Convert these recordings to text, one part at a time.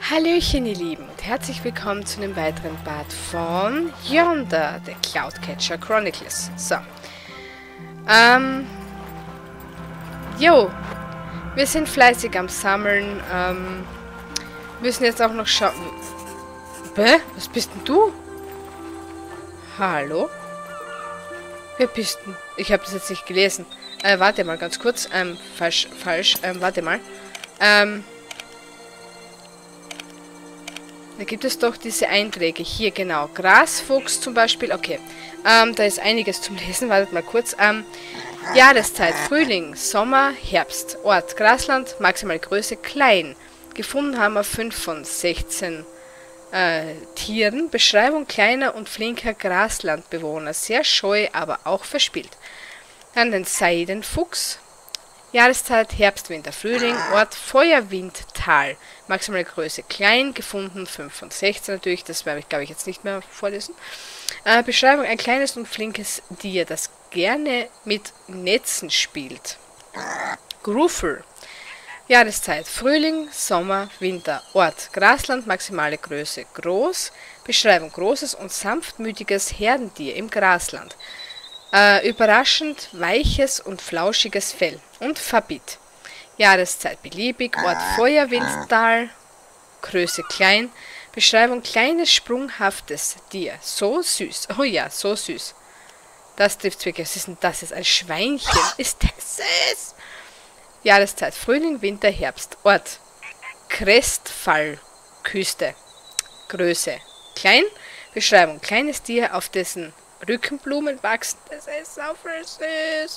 Hallöchen ihr Lieben und herzlich willkommen zu einem weiteren Part von Yonder, der Cloudcatcher Chronicles. So. Jo. Wir sind fleißig am Sammeln. Müssen jetzt auch noch schauen. Bäh? Was bist denn du? Hallo? Wer bist denn? Ich habe das jetzt nicht gelesen. Warte mal ganz kurz. Falsch. Warte mal. Da gibt es doch diese Einträge. Hier, genau. Grasfuchs zum Beispiel. Okay. Da ist einiges zum Lesen. Wartet mal kurz. Jahreszeit. Frühling, Sommer, Herbst. Ort, Grasland. Maximale Größe, klein. Gefunden haben wir 5 von 16 Tieren. Beschreibung, kleiner und flinker Graslandbewohner. Sehr scheu, aber auch verspielt. Dann den Seidenfuchs. Jahreszeit, Herbst, Winter, Frühling, Ort, Feuerwindtal, maximale Größe, klein, gefunden, 5 von 16 natürlich, das werde ich, glaube ich, jetzt nicht mehr vorlesen. Beschreibung, ein kleines und flinkes Tier, das gerne mit Netzen spielt. Gruffel, Jahreszeit, Frühling, Sommer, Winter, Ort, Grasland, maximale Größe, groß, Beschreibung, großes und sanftmütiges Herdentier im Grasland. Überraschend weiches und flauschiges Fell und Verbit. Jahreszeit beliebig, Ort Feuerwindtal, Größe klein, Beschreibung kleines sprunghaftes Tier, so süß. Oh ja, so süß. Das trifft wirklich. Was ist denn das? Ist ein Schweinchen. Ist das es? Jahreszeit Frühling, Winter, Herbst. Ort Crestfallküste. Größe klein, Beschreibung kleines Tier, auf dessen Rückenblumen wachsen. Das ist so süß.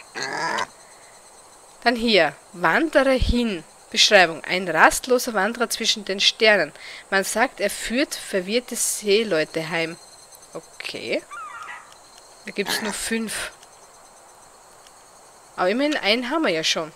Dann hier. Wandere hin. Beschreibung. Ein rastloser Wanderer zwischen den Sternen. Man sagt, er führt verwirrte Seeleute heim. Okay. Da gibt es nur 5. Aber immerhin einen haben wir ja schon.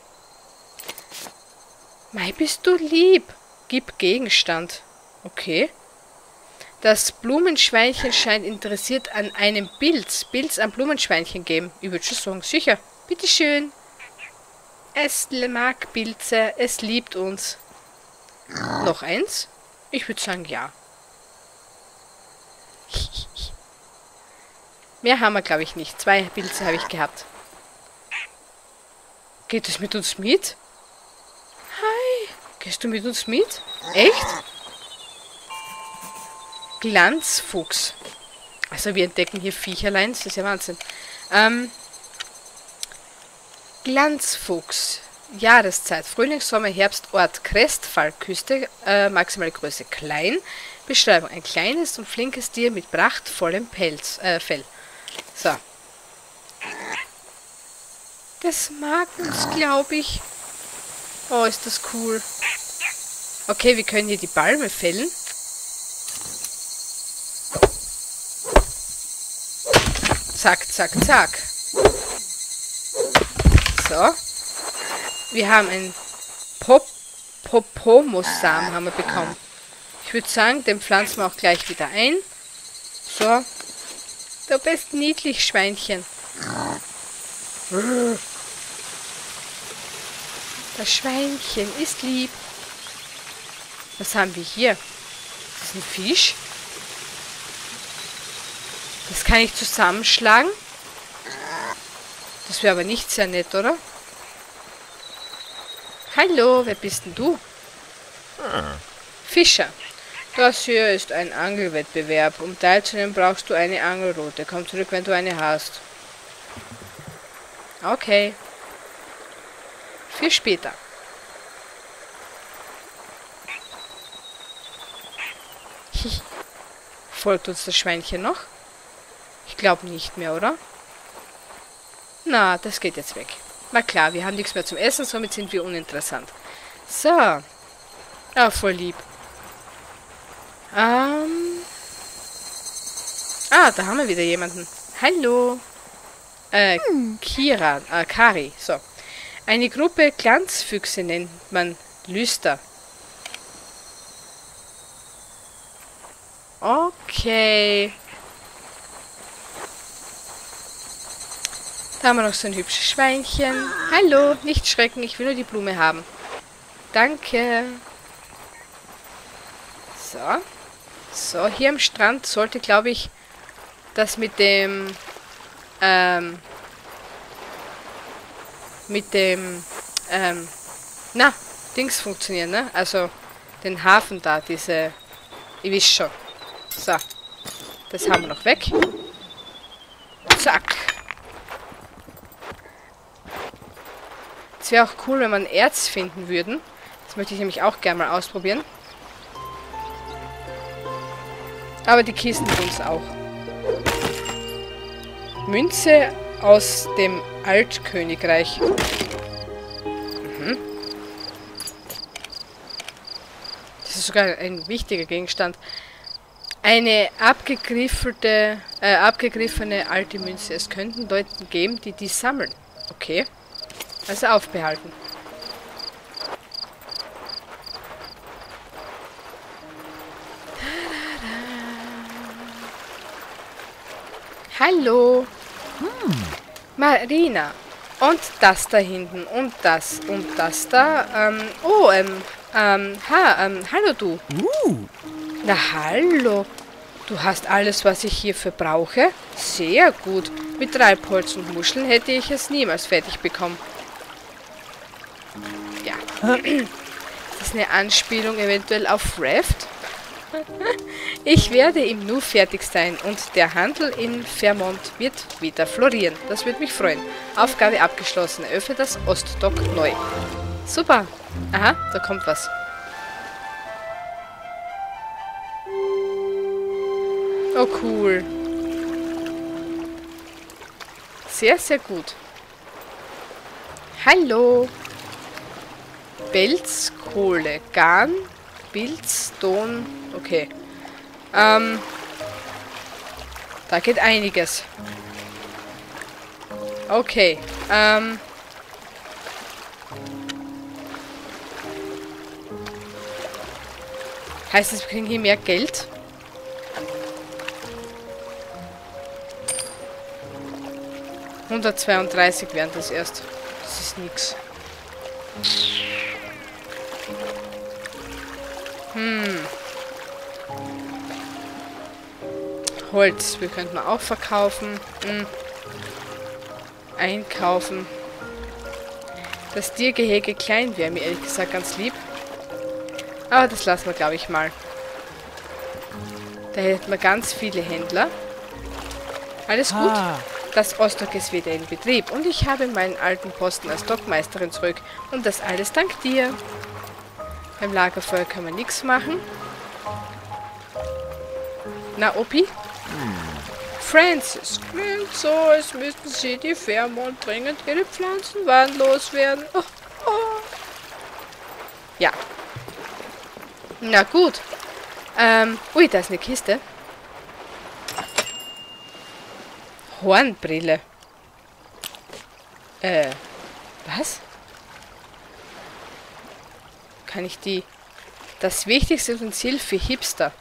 Mei, bist du lieb. Gib Gegenstand. Okay. Das Blumenschweinchen scheint interessiert an einem Pilz. Pilz am Blumenschweinchen geben. Ich würde schon sagen, sicher. Bitteschön. Es mag Pilze. Es liebt uns. Noch eins? Ich würde sagen, ja. Mehr haben wir, glaube ich, nicht. 2 Pilze habe ich gehabt. Geht es mit uns mit? Hi. Gehst du mit uns mit? Echt? Glanzfuchs. Also wir entdecken hier Viecherlein, das ist ja Wahnsinn. Glanzfuchs. Jahreszeit. Frühling, Sommer, Herbst, Ort Crestfallküste, maximale Größe klein. Beschreibung. Ein kleines und flinkes Tier mit prachtvollem Fell. So. Das mag uns, glaube ich. Oh, ist das cool. Okay, wir können hier die Palme fällen. Zack, zack, zack. So. Wir haben einen Popomussamen haben wir bekommen. Ich würde sagen, den pflanzen wir auch gleich wieder ein. So. Du bist niedlich, Schweinchen. Das Schweinchen ist lieb. Was haben wir hier? Das ist ein Fisch. Das kann ich zusammenschlagen. Das wäre aber nicht sehr nett, oder? Hallo, wer bist denn du? Fischer. Das hier ist ein Angelwettbewerb. Um teilzunehmen, brauchst du eine Angelrute. Komm zurück, wenn du eine hast. Okay. Für später. Folgt uns das Schweinchen noch? Ich glaube nicht mehr, oder? Na, das geht jetzt weg. Na klar, wir haben nichts mehr zum Essen, somit sind wir uninteressant. So. Ah, voll lieb. Da haben wir wieder jemanden. Hallo. Kari. So. Eine Gruppe Glanzfüchse nennt man Lüster. Okay. Da haben wir noch so ein hübsches Schweinchen. Hallo, nicht schrecken, ich will nur die Blume haben. Danke. So. So, hier am Strand sollte, glaube ich, das mit dem, Dings funktionieren, ne? Also, den Hafen da, diese, ihr wisst schon. So, das haben wir noch weg. Zack. Es wäre auch cool, wenn wir Erz finden würden. Das möchte ich nämlich auch gerne mal ausprobieren. Aber die Kisten tun es auch. Münze aus dem Altkönigreich. Das ist sogar ein wichtiger Gegenstand. Eine abgegriffene alte Münze. Es könnten Leute geben, die sammeln. Okay. Also aufbehalten. Hallo. Marina. Und das da hinten. Und das. Und das da. Hallo du. Na, hallo. Du hast alles, was ich hierfür brauche? Sehr gut. Mit Treibholz und Muscheln hätte ich es niemals fertig bekommen. Ja. Das ist eine Anspielung eventuell auf Raft. Ich werde im Nu fertig sein und der Handel in Vermont wird wieder florieren. Das würde mich freuen. Aufgabe abgeschlossen. Öffne das Ostdock neu. Super. Aha, da kommt was. Oh, cool. Sehr, sehr gut. Hallo. Belzkohle, Garn, Pilz, Ton. Okay. Da geht einiges. Okay. Heißt das, wir kriegen hier mehr Geld? $132 wären das erst. Das ist nix. Holz, wir könnten auch verkaufen. Einkaufen. Das Tiergehege klein wäre mir ehrlich gesagt ganz lieb. Aber das lassen wir, glaube ich, mal. Da hätten wir ganz viele Händler. Alles gut. Das Ostdock ist wieder in Betrieb und ich habe meinen alten Posten als Dockmeisterin zurück. Und das alles dank dir. Beim Lagerfeuer können wir nichts machen. Na, Opi? Francis, klingt so, als müssten sie die Vermont dringend ihre Pflanzenwaren loswerden. Oh, oh. Ja. Na gut. Ui, da ist eine Kiste. Hornbrille. Was? Kann ich die... Das wichtigste Utensil für Hipster.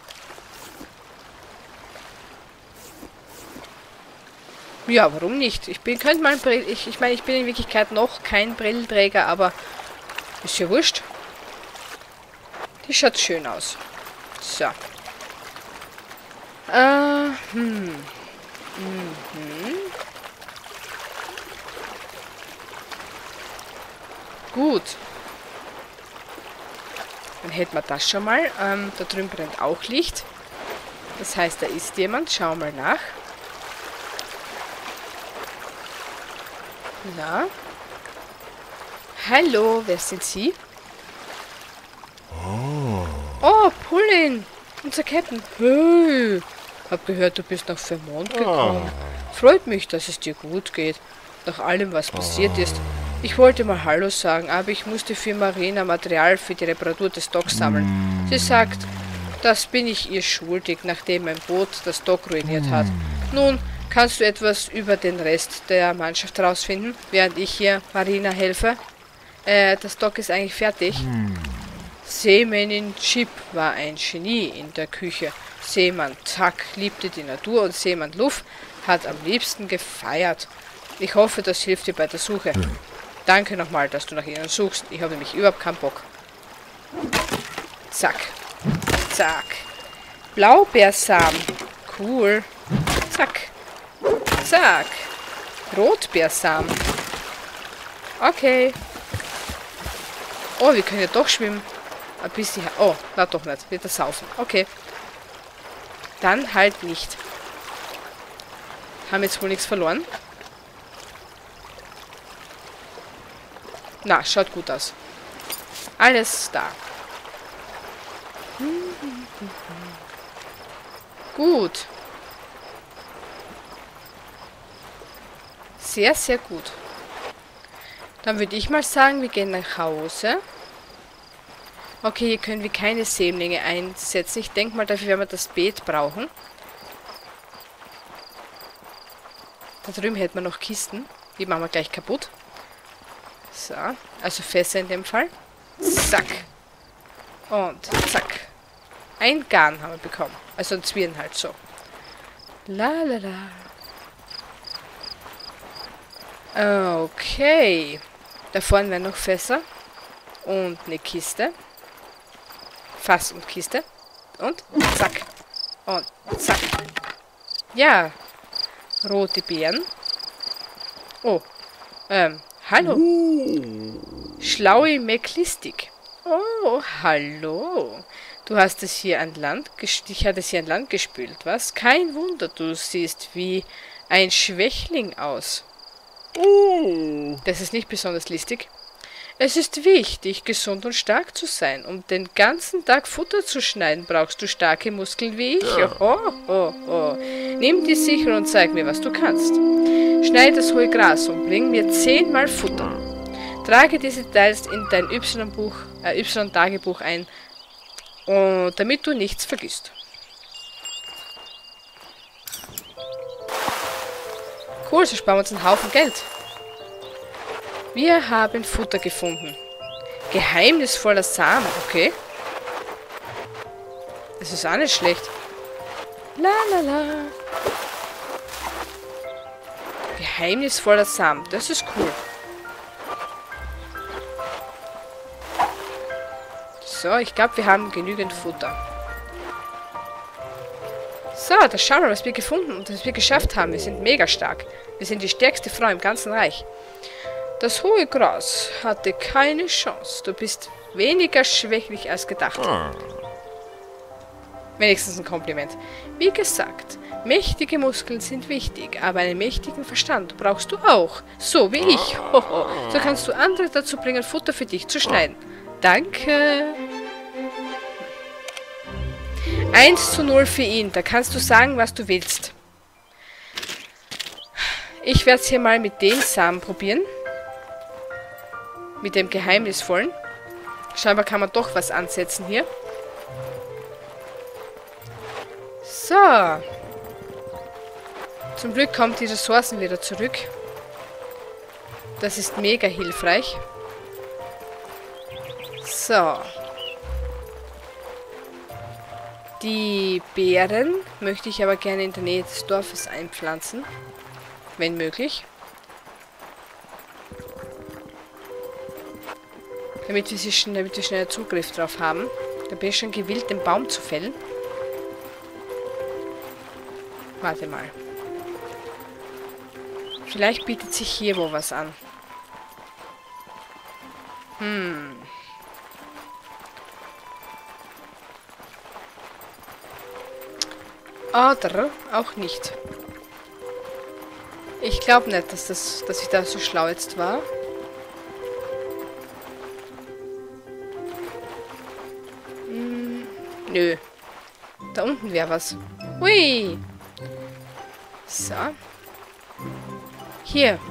Ja, warum nicht? Ich könnte mal ich meine, ich bin in Wirklichkeit noch kein Brillenträger, aber ist ja wurscht. Die schaut schön aus. So. Gut. Dann hätten wir das schon mal. Da drüben brennt auch Licht. Das heißt, da ist jemand. Schau mal nach. Na? Hallo, wer sind Sie? Oh, Pullin! Unser Captain. Hey! Hab gehört, du bist nach Vermont gekommen. Freut mich, dass es dir gut geht. Nach allem, was passiert ist. Ich wollte mal Hallo sagen, aber ich musste für Marina Material für die Reparatur des Docks sammeln. Sie sagt, das bin ich ihr schuldig, nachdem mein Boot das Dock ruiniert hat. Nun, kannst du etwas über den Rest der Mannschaft herausfinden, während ich hier Marina helfe? Das Dock ist eigentlich fertig. Seemännin Chip war ein Genie in der Küche. Seemann Zack liebte die Natur und Seemann Luff hat am liebsten gefeiert. Ich hoffe, das hilft dir bei der Suche. Danke nochmal, dass du nach ihnen suchst. Ich habe nämlich überhaupt keinen Bock. Zack. Zack. Blaubeersamen. Cool. Zack. Zack. Rotbeersamen. Okay. Oh, wir können ja doch schwimmen. Ein bisschen. Oh, na doch nicht. Wird das saufen. Okay. Dann halt nicht. Haben jetzt wohl nichts verloren. Na, schaut gut aus. Alles da. Gut. Sehr, sehr gut. Dann würde ich mal sagen, wir gehen nach Hause. Okay, hier können wir keine Sämlinge einsetzen. Ich denke mal, dafür werden wir das Beet brauchen. Da drüben hätten wir noch Kisten. Die machen wir gleich kaputt. So, also Fässer in dem Fall. Zack. Und zack. Ein Garn haben wir bekommen. Also ein Zwirn halt so. La la la. Okay. Da vorne wären noch Fässer. Und eine Kiste. Fass und Kiste. Und zack. Und zack. Ja. Rote Beeren. Oh. Hallo. Schlaue Meklistik. Oh, hallo. Du hast es hier an Land dich hat es hier an Land gespült, was? Kein Wunder, du siehst wie ein Schwächling aus. Das ist nicht besonders listig. Es ist wichtig, gesund und stark zu sein. Um den ganzen Tag Futter zu schneiden, brauchst du starke Muskeln wie ich. Oh. Nimm die sicher und zeig mir, was du kannst. Schneide das hohe Gras und bring mir 10-mal Futter. Trage diese Details in dein Y-Tagebuch ein, damit du nichts vergisst. Cool, so sparen wir uns einen Haufen Geld. Wir haben Futter gefunden. Geheimnisvoller Samen, okay. Das ist auch nicht schlecht. La la la. Geheimnisvoller Samen, das ist cool. So, ich glaube, wir haben genügend Futter. So, da schauen wir, was wir gefunden und was wir geschafft haben. Wir sind mega stark. Wir sind die stärkste Frau im ganzen Reich. Das hohe Gras hatte keine Chance. Du bist weniger schwächlich als gedacht. Wenigstens ein Kompliment. Wie gesagt, mächtige Muskeln sind wichtig, aber einen mächtigen Verstand brauchst du auch. So wie ich. Hoho. So kannst du andere dazu bringen, Futter für dich zu schneiden. Danke. 1:0 für ihn. Da kannst du sagen, was du willst. Ich werde es hier mal mit dem Samen probieren. Mit dem geheimnisvollen. Scheinbar kann man doch was ansetzen hier. So. Zum Glück kommen die Ressourcen wieder zurück. Das ist mega hilfreich. So. Die Beeren möchte ich aber gerne in der Nähe des Dorfes einpflanzen. Wenn möglich. Damit wir schnell Zugriff drauf haben. Da bin ich schon gewillt, den Baum zu fällen. Warte mal. Vielleicht bietet sich hier wo was an. Oder auch nicht. Ich glaube nicht, dass ich da so schlau jetzt war. Nö. Da unten wäre was. Hui. So. Hier.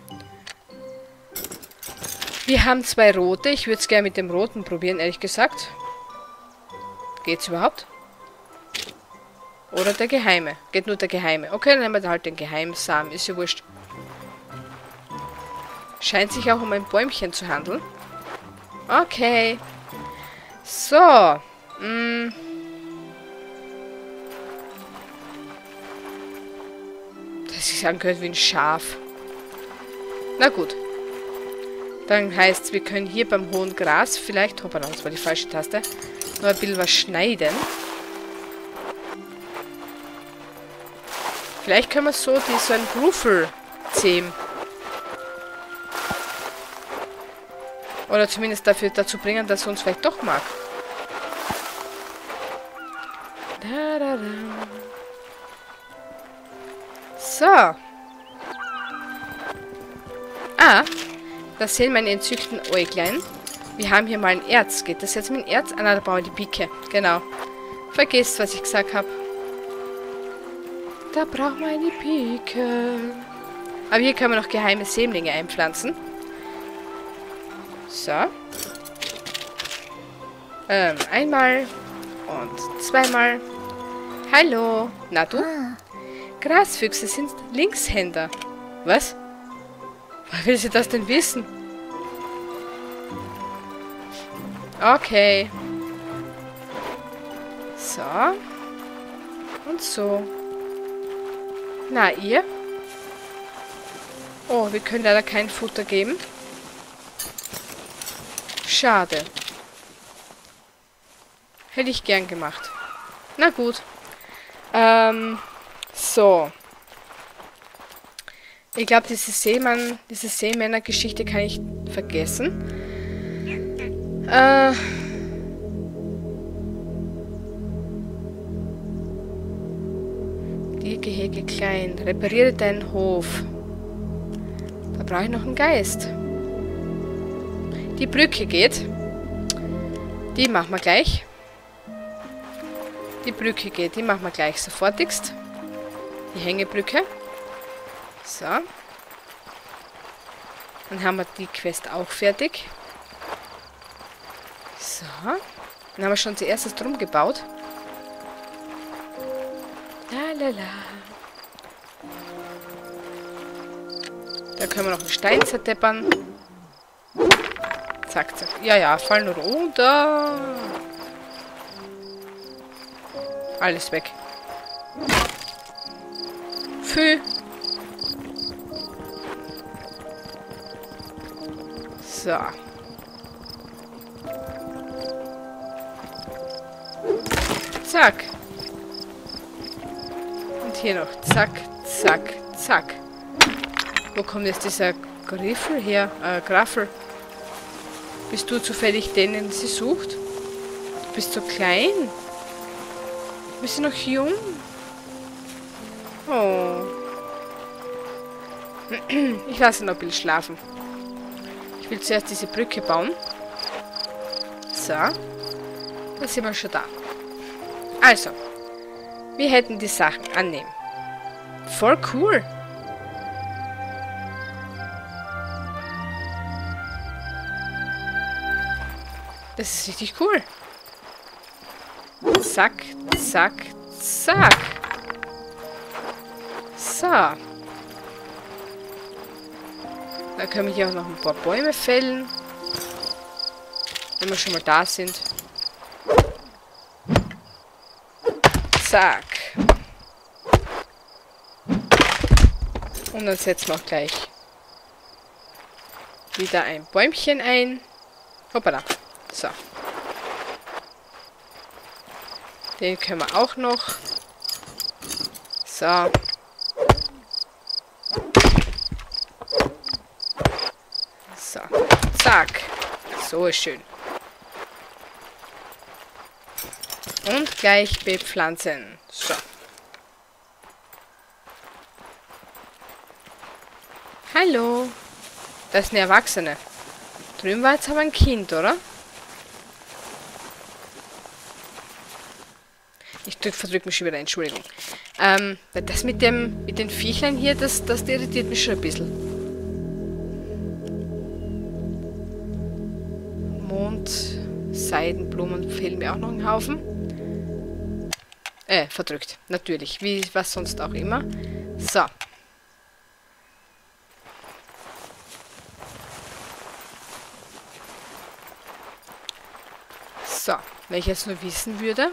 Wir haben 2 rote. Ich würde es gerne mit dem roten probieren, ehrlich gesagt. Geht's überhaupt? Oder der geheime. Geht nur der geheime. Okay, dann nehmen wir halt den Geheimsamen. Ist ja wurscht. Scheint sich auch um ein Bäumchen zu handeln. Okay. So. Das sich angehört wie ein Schaf. Na gut. Dann heißt es, wir können hier beim hohen Gras vielleicht... Hoppala, das war die falsche Taste. Noch ein bisschen was schneiden. Vielleicht können wir so einen Ruffel zähmen. Oder zumindest dazu bringen, dass er uns vielleicht doch mag. Da, da, da. So. Ah, da sehen meine entzückten Äuglein. Wir haben hier mal ein Erz. Geht das jetzt mit dem Erz? Ah, nein, da brauchen wir die Pike. Genau. Vergesst, was ich gesagt habe. Da brauchen wir eine Pike. Aber hier können wir noch geheime Sämlinge einpflanzen. So. Einmal und zweimal. Hallo. Na du? Grasfüchse sind Linkshänder. Was? Woher will sie das denn wissen? Okay. So. Und so. Na, ihr? Oh, wir können leider kein Futter geben. Schade. Hätte ich gern gemacht. Na gut. So. Ich glaube, diese Seemänner-Geschichte kann ich vergessen. Die Gehege klein. Repariere deinen Hof. Da brauche ich noch einen Geist. Die Brücke geht. Die machen wir gleich. Die Brücke geht. Die machen wir gleich sofortigst. Die Hängebrücke. So. Dann haben wir die Quest auch fertig. So. Dann haben wir schon zuerst drum gebaut. Lalala. Da können wir noch einen Stein zerdeppern. Zack, zack. Ja, ja, fallen nur runter. Alles weg. Pfui. So. Zack. Und hier noch. Zack, zack, zack. Wo kommt jetzt dieser Griffel her? Graffel. Bist du zufällig den sie sucht? Du bist so klein. Bist du noch jung? Oh. Ich lasse ihn noch ein bisschen schlafen. Ich will zuerst diese Brücke bauen. So. Da sind wir schon da. Also. Wir hätten die Sachen annehmen. Voll cool. Das ist richtig cool. Zack, zack, zack. So. Da können wir hier auch noch ein paar Bäume fällen. Wenn wir schon mal da sind. Zack. Und dann setzen wir auch gleich wieder ein Bäumchen ein. Hoppala. So. Den können wir auch noch. So. So. Zack. So ist schön. Und gleich bepflanzen. So. Hallo. Das ist eine Erwachsene. Drüben war jetzt aber ein Kind, oder? Ich verdrück mich schon wieder, Entschuldigung. Das mit den Viechlein hier, das irritiert mich schon ein bisschen. Mond, Seidenblumen fehlen mir auch noch einen Haufen. Verdrückt. Natürlich. Wie was sonst auch immer. So. So. Wenn ich jetzt nur wissen würde.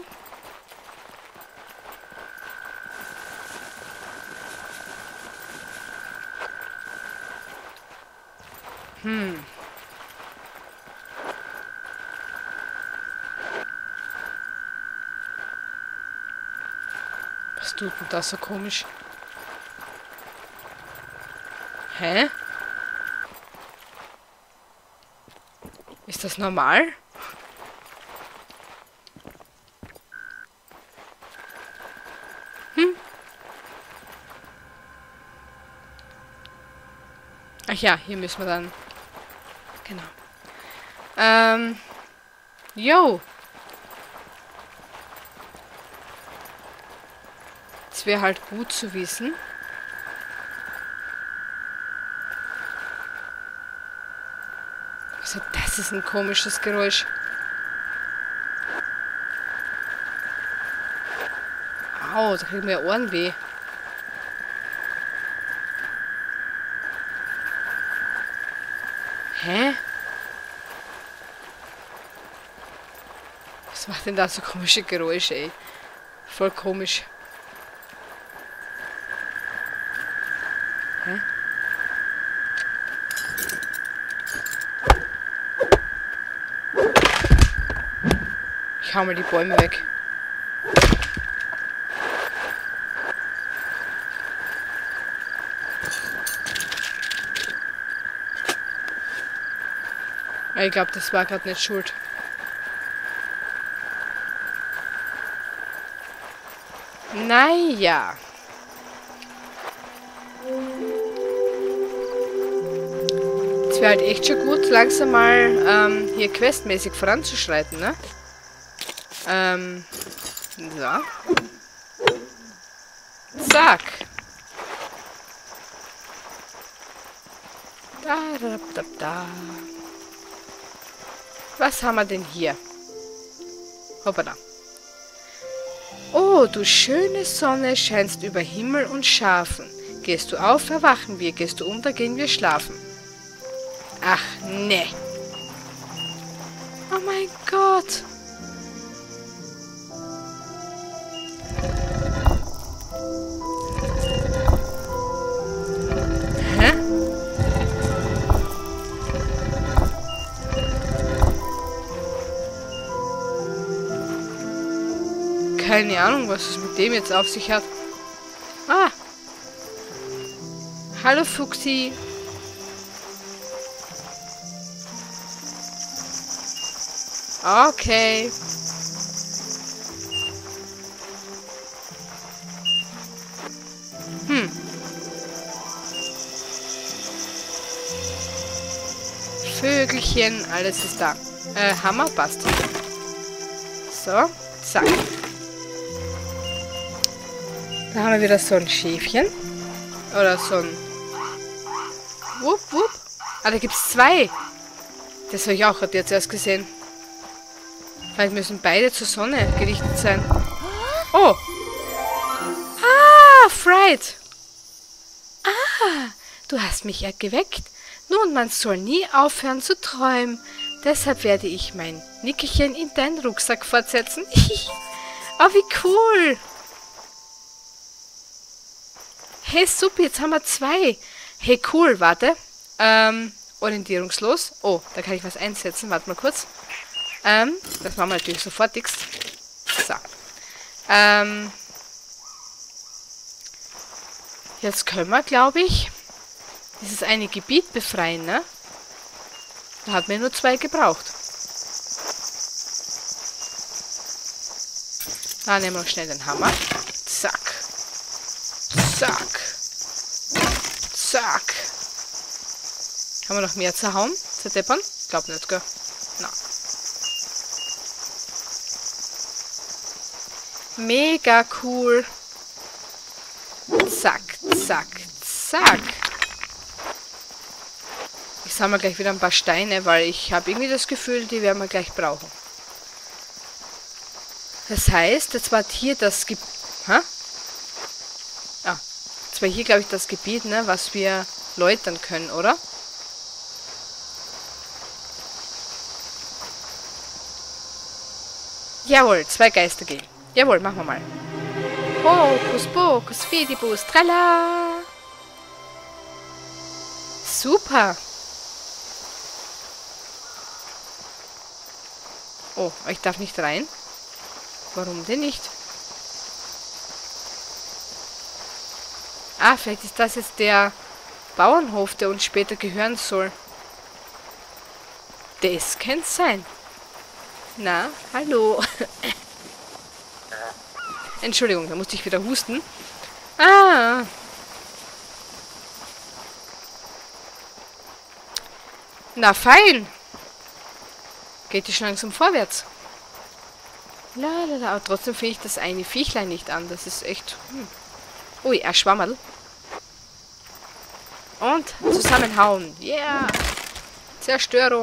Was tut denn das so komisch? Hä? Ist das normal? Ach ja, hier müssen wir dann... Genau. Jo. Das wäre halt gut zu wissen. Also das ist ein komisches Geräusch. Au, da kriegt mir ja Ohrenweh. Hä? Was macht denn da so komische Geräusche, ey? Voll komisch. Hä? Ich hau mal die Bäume weg. Ich glaube, das war gerade nicht schuld. Naja. Es wäre halt echt schon gut, langsam mal hier questmäßig voranzuschreiten, ne? So. Zack. Da. Was haben wir denn hier? Hoppala. Oh, du schöne Sonne scheinst über Himmel und Schafen. Gehst du auf, erwachen wir. Gehst du unter, gehen wir schlafen. Ach, ne. Oh mein Gott. Hä? Keine Ahnung, was es mit dem jetzt auf sich hat. Ah. Hallo Fuchsi. Okay. Vögelchen, alles ist da. Hammer passt. So, zack. Da haben wir wieder so ein Schäfchen. Oder so ein... Wupp, wupp. Ah, da gibt es zwei. Das habe ich auch gerade jetzt erst gesehen. Vielleicht müssen beide zur Sonne gerichtet sein. Oh. Ah, Fried. Ah, du hast mich ja geweckt. Nun, man soll nie aufhören zu träumen. Deshalb werde ich mein Nickerchen in deinen Rucksack fortsetzen. Oh, wie cool. Hey, super, jetzt haben wir zwei. Hey, cool, warte. Orientierungslos. Oh, da kann ich was einsetzen. Warte mal kurz. Das machen wir natürlich sofortigst. So. Jetzt können wir, glaube ich, dieses eine Gebiet befreien, ne? Da hat mir nur zwei gebraucht. Da nehmen wir noch schnell den Hammer. Zack. Zack. Zack. Haben wir noch mehr zerhauen? Zerdeppern? Glaub nicht, gell? Na. Mega cool. Zack, zack, zack. Ich sammle gleich wieder ein paar Steine, weil ich habe irgendwie das Gefühl, die werden wir gleich brauchen. Das heißt, jetzt war hier das Gebiet... Hä? Ah, jetzt war hier, glaube ich, das Gebiet, ne, was wir läutern können, oder? Jawohl, zwei Geister gehen. Jawohl, machen wir mal. Hokus pokus fidibus, tralla. Super. Oh, ich darf nicht rein. Warum denn nicht? Ah, vielleicht ist das jetzt der Bauernhof, der uns später gehören soll. Das könnte sein. Na, hallo. Entschuldigung, da musste ich wieder husten. Ah. Na, fein. Geht die schon langsam vorwärts. Aber trotzdem finde ich das eine Viechlein nicht an. Das ist echt... Ui, ein Schwammerl. Und zusammenhauen. Yeah. Zerstörung.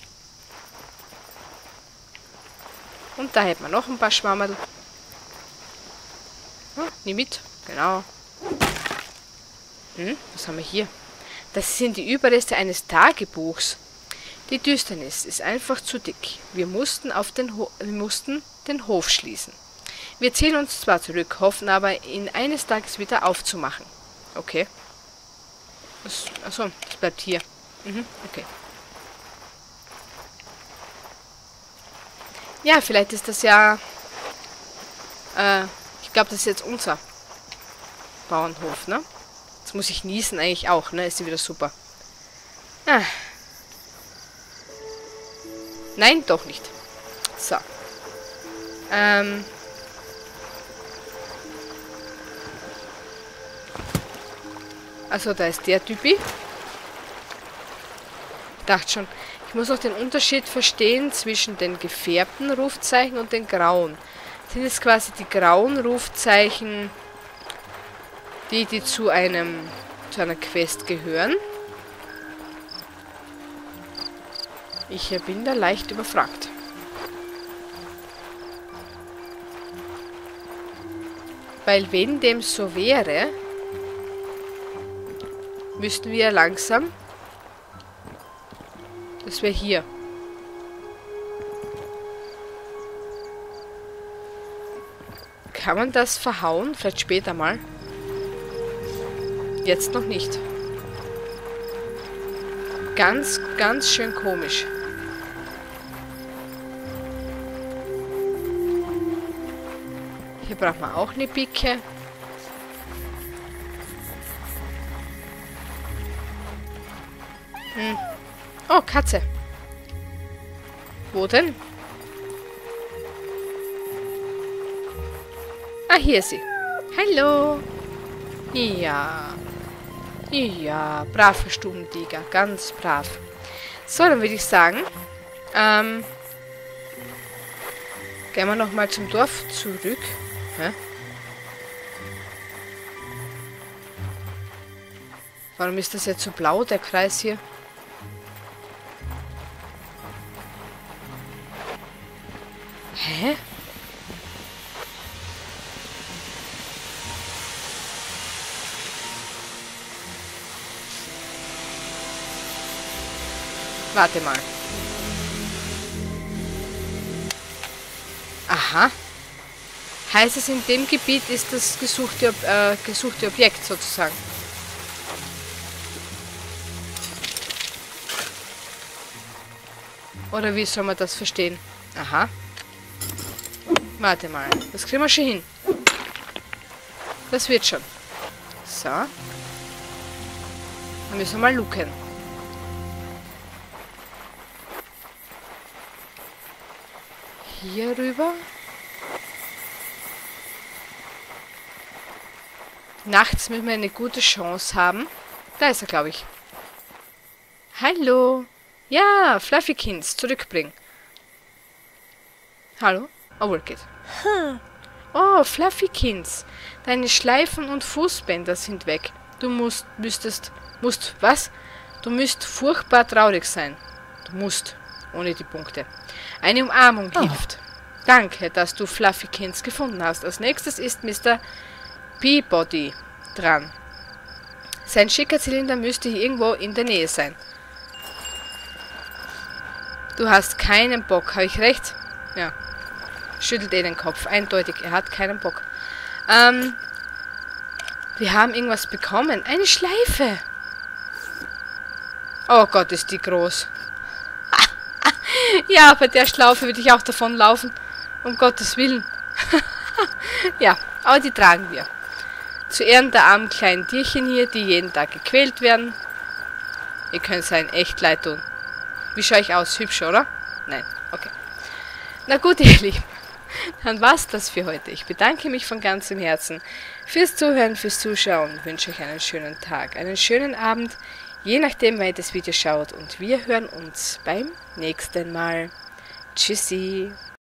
Und da hätten wir noch ein paar Schwammerl. Nimm mit. Genau. Was haben wir hier? Das sind die Überreste eines Tagebuchs. Die Düsternis ist einfach zu dick. Wir mussten den Hof schließen. Wir ziehen uns zwar zurück, hoffen aber, ihn eines Tages wieder aufzumachen. Okay. Achso, das bleibt hier. Okay. Ja, vielleicht ist das ja... ich glaube, das ist jetzt unser Bauernhof, ne? Jetzt muss ich niesen eigentlich auch, ne? Ist ja wieder super. Ah. Nein, doch nicht. So. Also, da ist der Typi. Ich dachte schon, ich muss noch den Unterschied verstehen zwischen den gefärbten Rufzeichen und den grauen. Sind es quasi die grauen Rufzeichen, die zu einer Quest gehören? Ich bin da leicht überfragt. Weil wenn dem so wäre, müssten wir langsam... Das wäre hier. Kann man das verhauen? Vielleicht später mal. Jetzt noch nicht. Ganz, ganz schön komisch. Hier braucht man auch eine Picke. Oh, Katze. Wo denn? Ah, hier ist sie. Hallo. Ja. Ja, braver Stubentiger. Ganz brav. So, dann würde ich sagen, gehen wir nochmal zum Dorf zurück. Hä? Warum ist das jetzt so blau, der Kreis hier? Hä? Warte mal. Aha. Heißt es, in dem Gebiet ist das gesuchte Objekt sozusagen. Oder wie soll man das verstehen? Aha. Warte mal. Das kriegen wir schon hin. Das wird schon. So. Dann müssen wir mal looken. Hier rüber. Nachts müssen wir eine gute Chance haben. Da ist er, glaube ich. Hallo. Ja, Fluffykins, zurückbringen. Hallo? Obwohl, geht. Oh, Fluffykins. Deine Schleifen und Fußbänder sind weg. Du musst furchtbar traurig sein. Du musst, ohne die Punkte. Eine Umarmung hilft. Danke, dass du Fluffykins gefunden hast. Als nächstes ist Mr. Peabody dran. Sein schicker Zylinder müsste hier irgendwo in der Nähe sein. Du hast keinen Bock, habe ich recht? Ja. Schüttelt den Kopf. Eindeutig, er hat keinen Bock. Wir haben irgendwas bekommen. Eine Schleife. Oh Gott, ist die groß. Ja, bei der Schlaufe würde ich auch davonlaufen. Um Gottes Willen. Ja, aber die tragen wir. Zu Ehren der armen kleinen Tierchen hier, die jeden Tag gequält werden. Ihr könnt es einen echt leid tun. Wie schaue ich aus? Hübsch, oder? Nein, okay. Na gut, ihr Lieben. Dann war's das für heute. Ich bedanke mich von ganzem Herzen fürs Zuhören, fürs Zuschauen und wünsche euch einen schönen Tag, einen schönen Abend, je nachdem, wann ihr das Video schaut. Und wir hören uns beim nächsten Mal. Tschüssi.